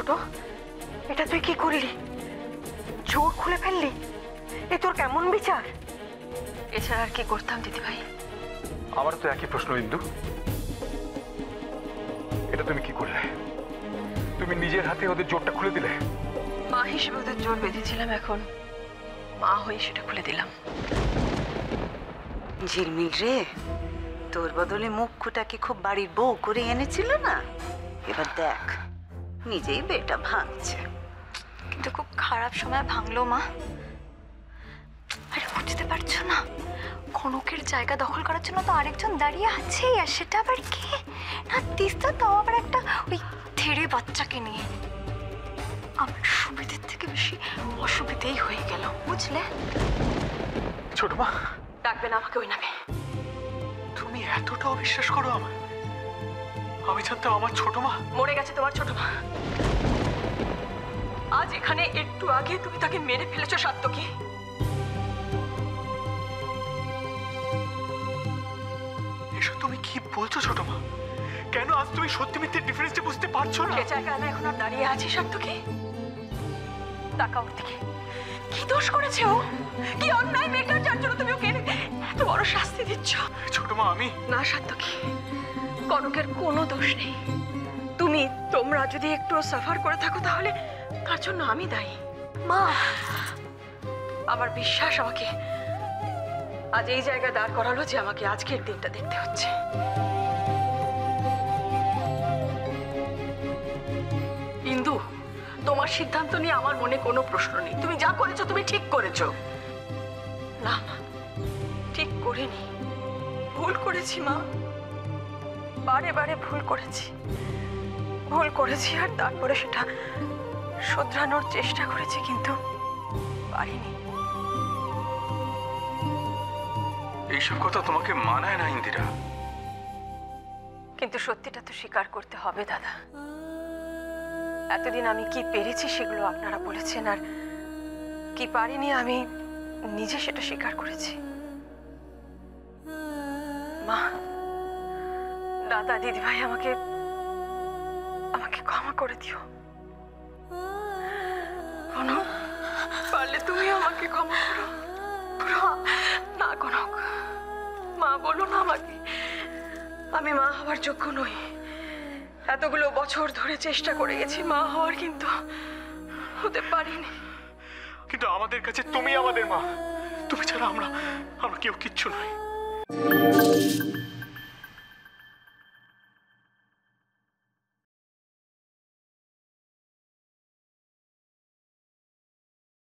ছোট, এটা তুই কি করলি? জোর খুলে ফেললি? এ তোর কেমন বিচার? এছাড়া আর কি করতাম দিদি ভাই? আমার তো একই প্রশ্ন ইন্দু, এটা তুমি কি করলে? তুমি নিজের হাতে ওদের জোরটা খুলে দিলে। মা হিসেবে ওদের জোর বেঁধেছিলাম, এখন মা হয়ে সেটা খুলে দিলাম। ঝিলমিল রে, তোর বদলে মুখ্যটাকে খুব বাড়ির বউ করে এনেছিল না, এবার দেখ নিজেই বেটা ভাঙছে। কিন্তু খুব খারাপ সময় ভাঙলো মা। আরে বুঝতে পারছো না, কনকের জায়গা দখল করার জন্য তো আরেকজন দাঁড়িয়ে আছেই, আর সেটা আবার কে না? তিস্তা, তাও আবার একটা ওই থেড়ে বাচ্চাকে নিয়ে। আমার সুবিধের থেকে বেশি অসুবিধেই হয়ে গেল, বুঝলে? ছোট মা, ডাকবে না আমাকে ওই নামে। তুমি এতটা অবিশ্বাস করো আমায়? আমি জানতাম আমার ছোট মা মরে গেছে। তোমার ছোট মা আজ এখানে একটু আগে তুমি তাকে মেরে ফেলেছো সাত্তকী। এসব তুমি কি বলছো ছোট মা? কেন আজ তুমি সত্যি মিথ্যে ডিফারেন্সটা বুঝতে পারছো না? সে জায়গায় আমি এখন আর দাঁড়িয়ে আছি সাত্তকী। তাকাও ওর দিকে। কি দোষ করেছে ও? কি অন্যায় মেয়েটার, যার জন্য তুমি ওকে এত বড় শাস্তি দিচ্ছ? ছোট মা আমি না সাত্তকী, কনকের কোনো দোষ নেই। তোমরা যদি একটু সাফার করে থাকো তাহলে তার জন্য আমি দায়ী। মা, আমার বিশ্বাস আমাকে আজ এই জায়গায় দাঁড় করালো যে আমাকে আজকের দিনটা দেখতে হচ্ছে। ইন্দু, তোমার সিদ্ধান্ত নিয়ে আমার মনে কোনো প্রশ্ন নেই। তুমি যা করেছো তুমি ঠিক করেছো। না মা, ঠিক করিনি, ভুল করেছি মা, বারে বারে ভুল করেছি। আর তারপরে সেটা শোধরানোর চেষ্টা করেছি, কিন্তু পারিনি। এইসব কথা তোমাকে মানায় না ইন্দিরা। কিন্তু সত্যিটা তো স্বীকার করতে হবে দাদা। এতদিন আমি কি পেরেছি সেগুলো আপনারা বলেছেন, আর কি পারিনি আমি নিজে সেটা স্বীকার করেছি। মা, দাদা, দিদি ভাই, আমাকে ক্ষমা করে দিও। কনক, পারলে তুমি আমাকে ক্ষমা করো। না কনক, মা বলো না আমাকে। আমি মা হওয়ার যোগ্য নই। এতগুলো বছর ধরে চেষ্টা করে গেছি মা হওয়ার, কিন্তু হতে পারিনি। কিন্তু আমাদের কাছে তুমি আমাদের মা। তুমি ছাড়া আমরা কেউ কিচ্ছু নই।